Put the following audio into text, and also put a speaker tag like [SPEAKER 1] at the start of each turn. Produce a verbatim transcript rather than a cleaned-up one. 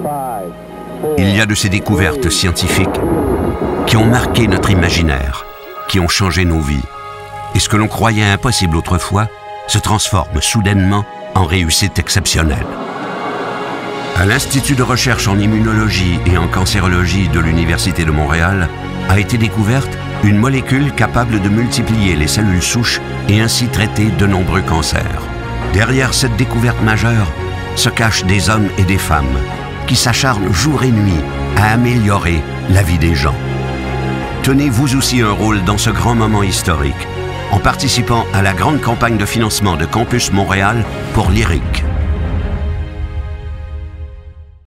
[SPEAKER 1] Il y a de ces découvertes scientifiques qui ont marqué notre imaginaire, qui ont changé nos vies. Et ce que l'on croyait impossible autrefois se transforme soudainement en réussite exceptionnelle. À l'Institut de recherche en immunologie et en cancérologie de l'Université de Montréal a été découverte une molécule capable de multiplier les cellules souches et ainsi traiter de nombreux cancers. Derrière cette découverte majeure se cachent des hommes et des femmes qui s'acharnent jour et nuit à améliorer la vie des gens. Tenez vous aussi un rôle dans ce grand moment historique en participant à la grande campagne de financement de Campus Montréal pour l'I R I C.